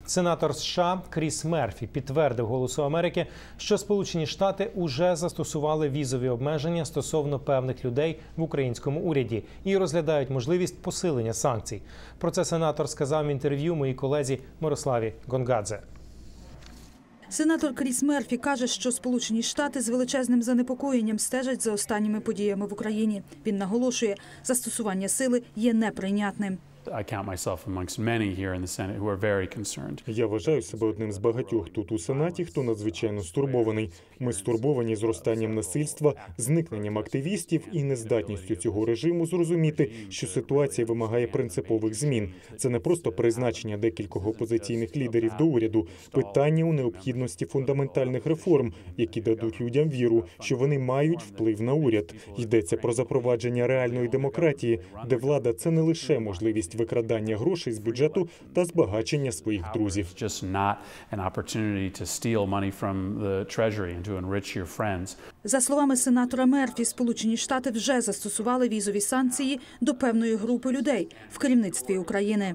Сенатор США Кріс Мерфі підтвердив «Голосу Америки», що Сполучені Штати уже застосували візові обмеження стосовно певних людей в українському уряді і розглядають можливість посилення санкцій. Про це сенатор сказав в інтерв'ю моїй колезі Мирославі Гонгадзе. Сенатор Кріс Мерфі каже, що Сполучені Штати з величезним занепокоєнням стежать за останніми подіями в Україні. Він наголошує, застосування сили є неприйнятним. Я вважаю себе одним з багатьох тут у Сенаті, хто надзвичайно стурбований. Ми стурбовані зростанням насильства, зникненням активістів і нездатністю цього режиму зрозуміти, що ситуація вимагає принципових змін. Це не просто призначення декількох опозиційних лідерів до уряду. Питання у необхідності фундаментальних реформ, які дадуть людям віру, що вони мають вплив на уряд. Йдеться про запровадження реальної демократії, де влада – це не лише можливість викрадання грошей з бюджету та збагачення своїх друзів. За словами сенатора Мерфі, Сполучені Штати вже застосували візові санкції до певної групи людей в керівництві України.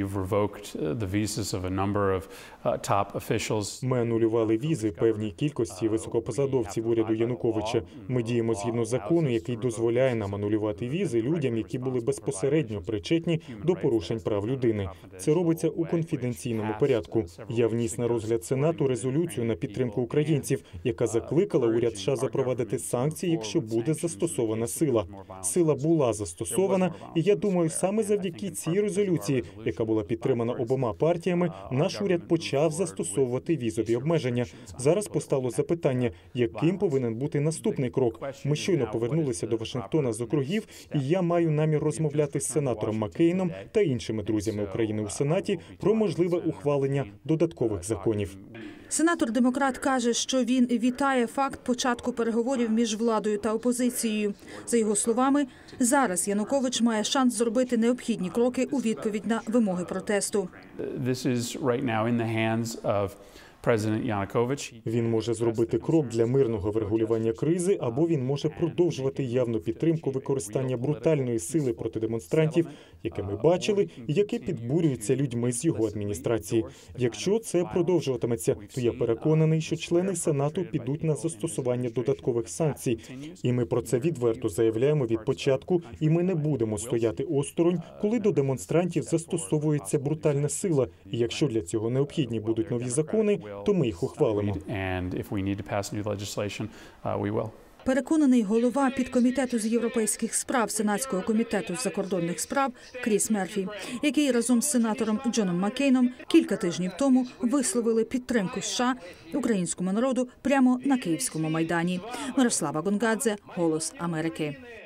Ми анулювали візи певній кількості високопосадовців уряду Януковича. Ми діємо згідно закону, який дозволяє нам анулювати візи людям, які були безпосередньо причетні до порушень прав людини. Це робиться у конфіденційному порядку. Я вніс на розгляд Сенату резолюцію на підтримку українців, яка закликала уряд США запровадити санкції, якщо буде застосована сила. Сила була застосована, і я думаю, саме завдяки цій резолюції, яка була підтримана обома партіями, наш уряд почав застосовувати візові обмеження. Зараз постало запитання, яким повинен бути наступний крок. Ми щойно повернулися до Вашингтона з округів, і я маю намір розмовляти з сенатором Маккейном та іншими друзями України у Сенаті про можливе ухвалення додаткових законів. Сенатор-демократ каже, що він вітає факт початку переговорів між владою та опозицією. За його словами, зараз Янукович має шанс зробити необхідні кроки у відповідь на вимоги протесту. Він може зробити крок для мирного врегулювання кризи, або він може продовжувати явну підтримку використання брутальної сили проти демонстрантів, яке ми бачили, і яке підбурюється людьми з його адміністрації. Якщо це продовжуватиметься, то я переконаний, що члени Сенату підуть на застосування додаткових санкцій. І ми про це відверто заявляємо від початку, і ми не будемо стояти осторонь, коли до демонстрантів застосовується брутальна сила. І якщо для цього необхідні будуть нові закони, то ми їх ухвалимо. Переконаний голова підкомітету з європейських справ Сенатського комітету з закордонних справ Кріс Мерфі, який разом з сенатором Джоном Маккейном кілька тижнів тому висловили підтримку США українському народу прямо на Київському майдані. Мирослава Гонгадзе, «Голос Америки».